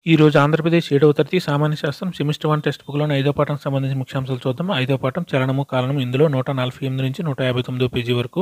ఈరోజు ఆంధ్రప్రదేశ్ 7వ తరగతి సామాన్య శాస్త్రం సెమిస్టర్ 1 టెక్స్ట్ బుక్లోని 5వ పాఠం సంబంధించిన ముఖ్యాంశాలు చూద్దాం. 5వ పాఠం చలనము కాలము. ఇందులో 148 నుంచి 159 పేజీ వరకు.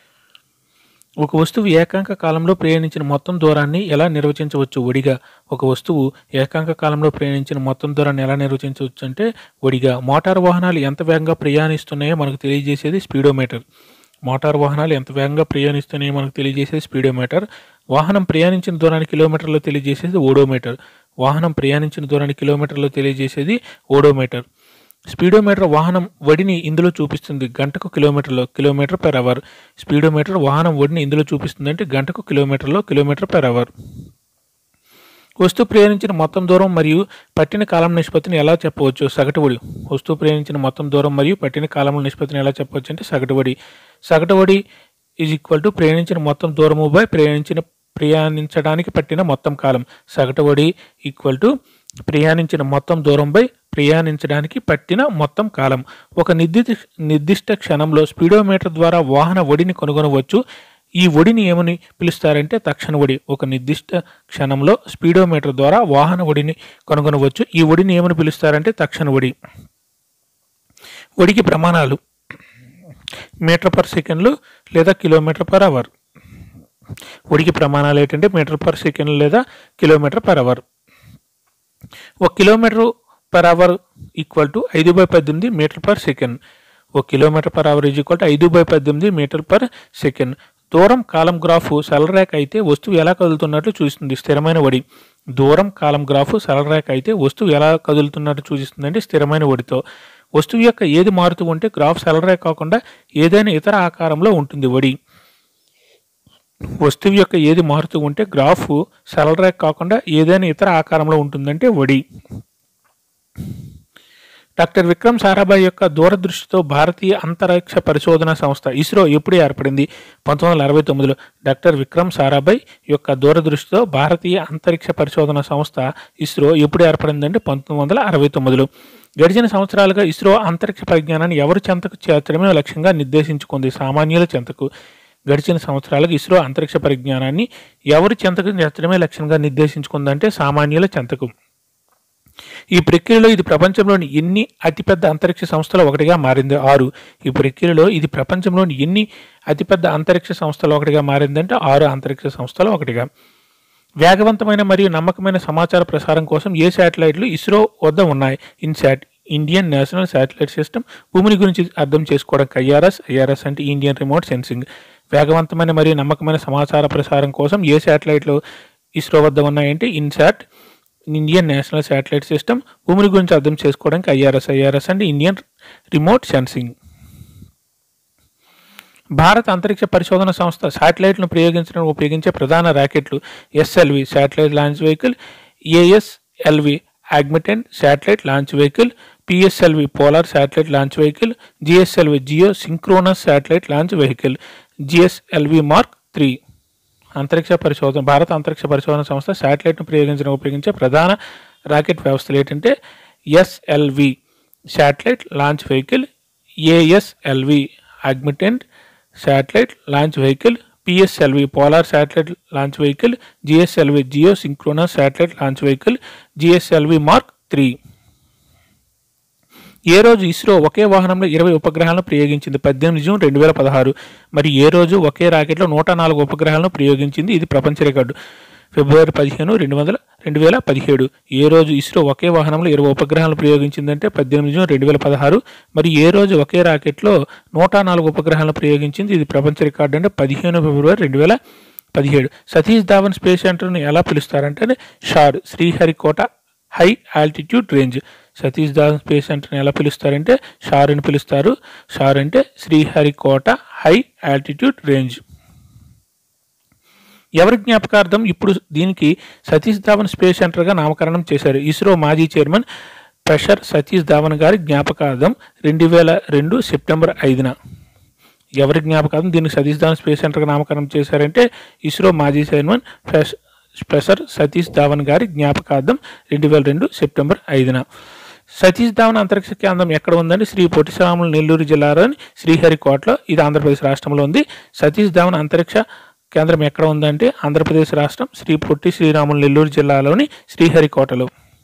ఒక వస్తువు ఏకాంక కాలంలో ప్రయాణించిన మొత్తం దూరాన్ని ఎలా నిర్వచించవచ్చు ఒడిగా? ఒక వస్తువు ఏకాంక కాలంలో ప్రయాణించిన మొత్తం దూరాన్ని ఎలా నిర్వచించవచ్చు అంటే ఒడిగా. మోటారు వాహనాలు ఎంత వేగంగా ప్రయాణిస్తున్నాయో మనకు తెలియజేసేది స్పీడోమీటర్. మోటారు వాహనాలు ఎంత వేగంగా ప్రయాణిస్తున్నాయో మనకు తెలియజేసేది స్పీడోమీటర్. వాహనం ప్రయాణించిన దూరాన్ని కిలోమీటర్లో తెలియజేసేది ఓడోమీటర్. వాహనం ప్రయాణించిన దూరాన్ని కిలోమీటర్లో తెలియజేసేది ఓడోమీటర్. స్పీడోమీటర్ వాహనం వడిని ఇందులో చూపిస్తుంది, గంటకు కిలోమీటర్లో, కిలోమీటర్ పెర్ అవర్. స్పీడోమీటర్ వాహనం వడిని ఇందులో చూపిస్తుంది అంటే గంటకు కిలోమీటర్లో, కిలోమీటర్ పెర్ అవర్. వస్తువు ప్రయాణించిన మొత్తం దూరం మరియు పట్టిన కాలం నిష్పత్తిని ఎలా చెప్పవచ్చు? సగటు వడి. వస్తువు ప్రయాణించిన మొత్తం దూరం మరియు పట్టిన కాలం నిష్పత్తిని ఎలా చెప్పవచ్చు అంటే సగటు వడి. సగటు వడి ఈజ్ ఈక్వల్ టు ప్రయాణించిన మొత్తం దూరము బై ప్రయాణించడానికి పట్టిన మొత్తం కాలం. సగటు వడి ఈక్వల్ టు ప్రయాణించిన మొత్తం దూరం బై ప్రయాణించడానికి పట్టిన మొత్తం కాలం. ఒక నిర్దిష్ట క్షణంలో స్పీడోమీటర్ ద్వారా వాహన వడిని కనుగొనవచ్చు. ఈ వడిని ఏమని పిలుస్తారంటే తక్షణ వడి. ఒక నిర్దిష్ట క్షణంలో స్పీడోమీటర్ ద్వారా వాహన వడిని కనుగొనవచ్చు. ఈ వడిని ఏమని పిలుస్తారంటే తక్షణ వడి. వడికి ప్రమాణాలు మీటర్ పర్ సెకండ్లు లేదా కిలోమీటర్ పర్ అవర్. వడికి ప్రమాణాలు ఏంటంటే మీటర్ పర్ సెకండ్ లేదా kilometre per hour. 1 kilometre per hour equal to 5/18 metre per second. 1 kilometre per hour is equal to 5/18 metre per second. దూరం కాలం గ్రాఫ్ సరళరేఖ అయితే వస్తువు ఎలా కదులుతున్నట్లు చూస్తుంది, స్థిరమైన వడి. దూరం కాలం గ్రాఫ్ సరళరేఖ అయితే వస్తువు ఎలా కదులుతున్నట్టు సూచిస్తుంది అంటే స్థిరమైన వడితో. వస్తువు యొక్క ఏది మారుతూ ఉంటే గ్రాఫ్ సరళరేఖ కాకుండా ఏదైనా ఇతర ఆకారంలో ఉంటుంది వడి. వస్తువు యొక్క ఏది మారుతూ ఉంటే గ్రాఫ్ సరళరేఖ కాకుండా ఏదైనా ఇతర ఆకారంలో ఉంటుందంటే వడి. డాక్టర్ విక్రమ్ సారాభాయ్ యొక్క దూరదృష్టితో భారతీయ అంతరిక్ష పరిశోధన సంస్థ ఇస్రో ఎప్పుడు ఏర్పడింది? 1969లో. డాక్టర్ విక్రమ్ సారాభాయ్ యొక్క దూరదృష్టితో భారతీయ అంతరిక్ష పరిశోధన సంస్థ ఇస్రో ఎప్పుడు ఏర్పడిందంటే 1969లో. గడిచిన సంవత్సరాలుగా ఇస్రో అంతరిక్ష పరిజ్ఞానాన్ని ఎవరి చెంతకు చేర్చడమే లక్ష్యంగా నిర్దేశించుకుంది? సామాన్యుల చెంతకు. గడిచిన సంవత్సరాలుగా ఇస్రో అంతరిక్ష పరిజ్ఞానాన్ని ఎవరి చెంతకు చేర్చడమే లక్ష్యంగా నిర్దేశించుకుందంటే సామాన్యుల చెంతకు. ఈ ప్రక్రియలో ఇది ప్రపంచంలోని ఎన్ని అతిపెద్ద అంతరిక్ష సంస్థలు ఒకటిగా మారింది? 6. ఈ ప్రక్రియలో ఇది ప్రపంచంలోని ఎన్ని అతిపెద్ద అంతరిక్ష సంస్థలు ఒకటిగా మారిందంటే 6 అంతరిక్ష సంస్థలు ఒకటిగా. వేగవంతమైన మరియు నమ్మకమైన సమాచార ప్రసారం కోసం ఏ శాటిలైట్లు ఇస్రో వద్ద ఉన్నాయి? INSAT, Indian national satellite system. భూమిని గురించి అర్థం చేసుకోవడానికి ఐఆర్ఎస్ అంటే ఇండియన్ రిమోట్ సెన్సింగ్. వేగవంతమైన మరియు నమ్మకమైన సమాచార ప్రసారం కోసం ఏ శాటిలైట్లు ఇస్రో వద్ద ఉన్నాయంటే INSAT, Indian national satellite system. భూమిని గురించి అర్థం చేసుకోవడానికి ఐఆర్ఎస్ అంటే ఇండియన్ రిమోట్ సెన్సింగ్. భారత అంతరిక్ష పరిశోధన సంస్థ శాటిలైట్ను ప్రయోగించడానికి ఉపయోగించే ప్రధాన రాకెట్లు SLV satellite launch vehicle, ASLV augmented satellite launch vehicle, PSLV polar satellite launch vehicle, GSLV geosynchronous satellite launch vehicle, GSLV mark 3. భారత అంతరిక్ష పరిశోధన సంస్థ శాటిలైట్ను ప్రయోగించడానికి ఉపయోగించే ప్రధాన రాకెట్ వ్యవస్థలు ఏంటంటే SLV satellite launch vehicle, ASLV augmented satellite launch vehicle, PSLV polar satellite launch vehicle, GSLV geosynchronous satellite launch vehicle, GSLV mark 3. ఏ రోజు ఇస్రో ఒకే వాహనంలో 20 ఉపగ్రహాలను ప్రయోగించింది? 18 జూన్ 2016. మరి ఏ రోజు ఒకే రాకెట్లో 104 ఉపగ్రహాలను ప్రయోగించింది? ఇది ప్రపంచ రికార్డు. ఫిబ్రవరి 15, 2017. ఏ రోజు ఇస్రో ఒకే వాహనంలో 20 ఉపగ్రహాలను ప్రయోగించిందంటే 18 జూన్ 2016. మరి ఏ రోజు ఒకే రాకెట్లో 104 ఉపగ్రహాలను ప్రయోగించింది? ఇది ప్రపంచ రికార్డు అంటే 15 ఫిబ్రవరి 2017. సతీష్ ధావన్ స్పేస్ సెంటర్ని ఎలా పిలుస్తారంటే SHAR, Sriharikota high altitude range. Satish Dhawan space సెంటర్ని ఎలా పిలుస్తారంటే షార్ అని పిలుస్తారు. షార్ అంటే శ్రీహరికోట హై ఆల్టిట్యూడ్ రేంజ్. ఎవరి జ్ఞాపకార్థం ఇప్పుడు దీనికి సతీష్ ధావన్ స్పేస్ సెంటర్గా నామకరణం చేశారు? ఇస్రో మాజీ చైర్మన్ ప్రొఫెసర్ సతీష్ ధావన్ గారి జ్ఞాపకార్థం 2002 సెప్టెంబర్ 5న. ఎవరి జ్ఞాపకార్థం దీనికి సతీష్ ధావన్ స్పేస్ సెంటర్గా నామకరణం చేశారంటే ఇస్రో మాజీ చైర్మన్ ప్రొఫెసర్ సతీష్ ధావన్ గారి జ్ఞాపకార్థం 2002 సెప్టెంబర్ 5న. సతీష్ ధావన్ అంతరిక్ష కేంద్రం ఎక్కడ ఉందండి? శ్రీ పొట్టి శ్రీరాములు నెల్లూరు జిల్లాలోని శ్రీహరికోటలో, ఇది ఆంధ్రప్రదేశ్ రాష్ట్రంలో ఉంది. సతీష్ ధావన్ అంతరిక్ష కేంద్రం ఎక్కడ ఉందంటే ఆంధ్రప్రదేశ్ రాష్ట్రం శ్రీ పొట్టి శ్రీరాములు నెల్లూరు జిల్లాలోని శ్రీహరికోటలో.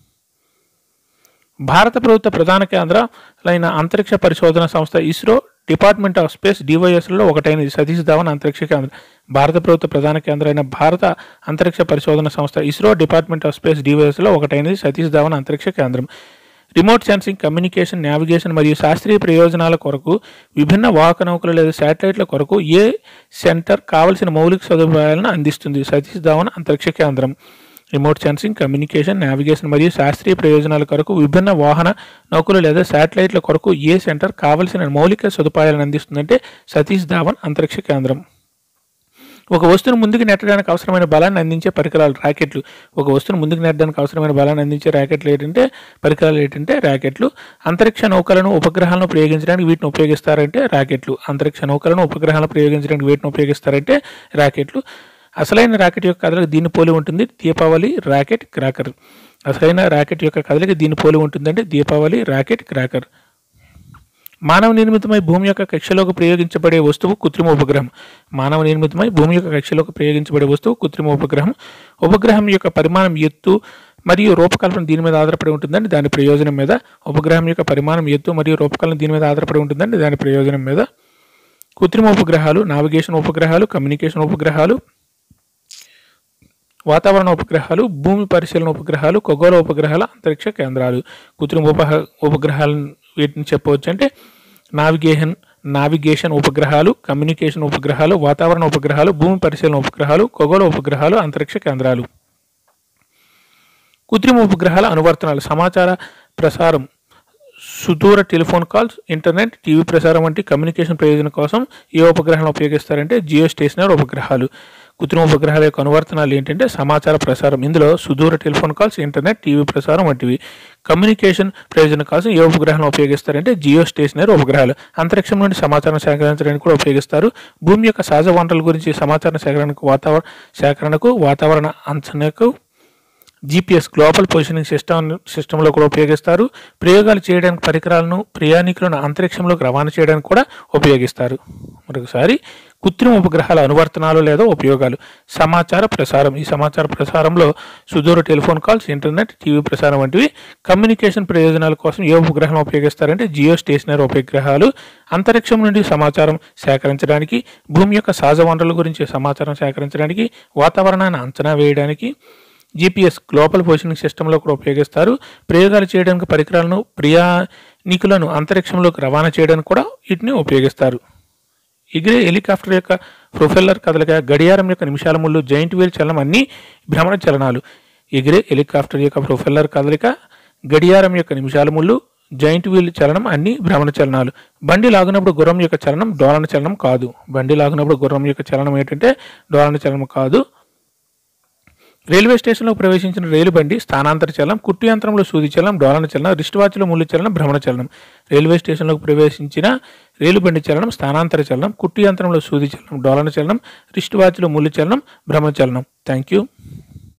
భారత ప్రభుత్వ ప్రధాన కేంద్రాలైన అంతరిక్ష పరిశోధన సంస్థ ఇస్రో, డిపార్ట్మెంట్ ఆఫ్ స్పేస్ డివైఎస్లో ఒకటైనది సతీష్ ధావన్ అంతరిక్ష కేంద్రం. భారత ప్రభుత్వ ప్రధాన కేంద్రమైన భారత అంతరిక్ష పరిశోధన సంస్థ ఇస్రో, డిపార్ట్మెంట్ ఆఫ్ స్పేస్ డివైఎస్లో ఒకటైనది సతీష్ ధావన్ అంతరిక్ష కేంద్రం. రిమోట్ సెన్సింగ్, కమ్యూనికేషన్, నావిగేషన్ మరియు శాస్త్రీయ ప్రయోజనాల కొరకు విభిన్న వాహక నౌకలు లేదా శాటిలైట్ల కొరకు ఏ సెంటర్ కావలసిన మౌలిక సదుపాయాలను అందిస్తుంది. సతీష్ ధావన్ అంతరిక్ష కేంద్రం. రిమోట్ సెన్సింగ్, కమ్యూనికేషన్, నావిగేషన్ మరియు శాస్త్రీయ ప్రయోజనాల కొరకు విభిన్న వాహన నౌకలు లేదా శాటిలైట్ల కొరకు ఏ సెంటర్ కావలసిన మౌలిక సదుపాయాలను అందిస్తుందంటే సతీష్ ధావన్ అంతరిక్ష కేంద్రం. ఒక వస్తువును ముందుకు నెట్టడానికి అవసరమైన బలాన్ని అందించే పరికరాలు రాకెట్లు. ఒక వస్తువును ముందుకు నెట్టడానికి అవసరమైన బలాన్ని అందించే పరికరాలు ఏంటంటే రాకెట్లు. అంతరిక్ష నౌకలను ఉపగ్రహాలను ప్రయోగించడానికి వీటిని ఉపయోగిస్తారంటే రాకెట్లు. అంతరిక్ష నౌకలను ఉపగ్రహాలను ప్రయోగించడానికి వీటిని ఉపయోగిస్తారంటే రాకెట్లు. అసలైన రాకెట్ యొక్క కదలిక దీన్ని పోలి ఉంటుంది, దీపావళి రాకెట్ క్రాకర్. అసలైన రాకెట్ యొక్క కదలిక దీన్ని పోలి ఉంటుందంటే దీపావళి రాకెట్ క్రాకర్. మానవ నిర్మితమై భూమి యొక్క కక్షలోకి ప్రయోగించబడే వస్తువు కృత్రిమ ఉపగ్రహం. మానవ నిర్మితమై భూమి యొక్క కక్షలోకి ప్రయోగించబడే వస్తువు కృత్రిమ ఉపగ్రహం. ఉపగ్రహం యొక్క పరిమాణం, ఎత్తు మరియు రూపకల్పన దీని మీద ఆధారపడి ఉంటుందండి దాని ప్రయోజనం మీద. ఉపగ్రహం యొక్క పరిమాణం, ఎత్తు మరియు రూపకల్పన దీని మీద ఆధారపడి ఉంటుందండి దాని ప్రయోజనం మీద. కృత్రిమ ఉపగ్రహాలు, నావిగేషన్ ఉపగ్రహాలు, కమ్యూనికేషన్ ఉపగ్రహాలు, వాతావరణ ఉపగ్రహాలు, భూమి పరిశీలన ఉపగ్రహాలు, ఖగోళ ఉపగ్రహాల అంతరిక్ష కేంద్రాలు. కృత్రిమ ఉపగ్రహాలను వీటిని చెప్పవచ్చు అంటే నావిగేషన్ ఉపగ్రహాలు, కమ్యూనికేషన్ ఉపగ్రహాలు, వాతావరణ ఉపగ్రహాలు, భూమి పరిశీలన ఉపగ్రహాలు, ఖగోళ ఉపగ్రహాలు, అంతరిక్ష కేంద్రాలు. కృత్రిమ ఉపగ్రహాల అనువర్తనాలు: సమాచార ప్రసారం, సుదూర టెలిఫోన్ కాల్స్, ఇంటర్నెట్, టీవీ ప్రసారం వంటి కమ్యూనికేషన్ ప్రయోజనం కోసం ఏ ఉపగ్రహాలను ఉపయోగిస్తారంటే జియో స్టేషనరీ ఉపగ్రహాలు. కృత్రిమ ఉపగ్రహాల యొక్క అనువర్తనాలు ఏంటంటే సమాచార ప్రసారం, ఇందులో సుదూర టెలిఫోన్ కాల్స్, ఇంటర్నెట్, టీవీ ప్రసారం వంటివి. కమ్యూనికేషన్ ప్రయోజనం కోసం ఏ ఉపగ్రహాలను ఉపయోగిస్తారంటే జియో స్టేషనరీ ఉపగ్రహాలు. అంతరిక్షం నుండి సమాచారం సేకరించడానికి కూడా ఉపయోగిస్తారు. భూమి యొక్క సహజ వనరుల గురించి సమాచారం సేకరణకు, వాతావరణ అంచనాకు GPS గ్లోబల్ పొజిషనింగ్ సిస్టంలో కూడా ఉపయోగిస్తారు. ప్రయోగాలు చేయడానికి పరికరాలను, ప్రయాణికులను అంతరిక్షంలోకి రవాణా చేయడానికి కూడా ఉపయోగిస్తారు. మరొకసారి కృత్రిమ ఉపగ్రహాల అనువర్తనాలు లేదా ఉపయోగాలు: సమాచార ప్రసారం, ఈ సమాచార ప్రసారంలో సుదూర టెలిఫోన్ కాల్స్, ఇంటర్నెట్, టీవీ ప్రసారం వంటివి. కమ్యూనికేషన్ ప్రయోజనాల కోసం ఏ ఉపగ్రహాలను ఉపయోగిస్తారంటే జియో స్టేషనరీ ఉపగ్రహాలు. అంతరిక్షం నుండి సమాచారం సేకరించడానికి, భూమి యొక్క సహజ వనరుల గురించి సమాచారం సేకరించడానికి, వాతావరణాన్ని అంచనా వేయడానికి GPS గ్లోబల్ పొజిషనింగ్ సిస్టంలో కూడా ఉపయోగిస్తారు. ప్రయోగాలు చేయడానికి పరికరాలను, ప్రయాణికులను అంతరిక్షంలోకి రవాణా చేయడానికి కూడా వీటిని ఉపయోగిస్తారు. ఎగిరే హెలికాప్టర్ యొక్క ప్రొపెల్లర్ కదలిక, గడియారం యొక్క నిమిషాల ముళ్ళు, జైంట్ వీల్ చలనం అన్నీ భ్రమణ చలనాలు. ఎగిరే హెలికాప్టర్ యొక్క ప్రొపెల్లర్ కదలిక, గడియారం యొక్క నిమిషాల ముళ్ళు, జాయింట్ వీల్ చలనం అన్ని భ్రమణ చలనాలు. బండి లాగినప్పుడు గుర్రం యొక్క చలనం డోలన చలనం కాదు. బండి లాగినప్పుడు గుర్రం యొక్క చలనం ఏంటంటే డోలన చలనం కాదు. రైల్వే స్టేషన్లో ప్రవేశించిన రైలు బండి స్థానాంతర చలనం, కుట్టు యంత్రంలో సూది చలనం డోలన చలనం, రిస్ట్ వాచ్లో ముళ్ళు చలనం భ్రమణ చలనం. రైల్వే స్టేషన్లోకి ప్రవేశించిన రైలు బండి చలనం స్థానాంతర చలనం, కుట్టు యంత్రంలో సూది చలనం డోలన చలనం, రిస్ట్ వాచ్లో ముళ్ళు చలనం భ్రమణ చలనం. Thank you.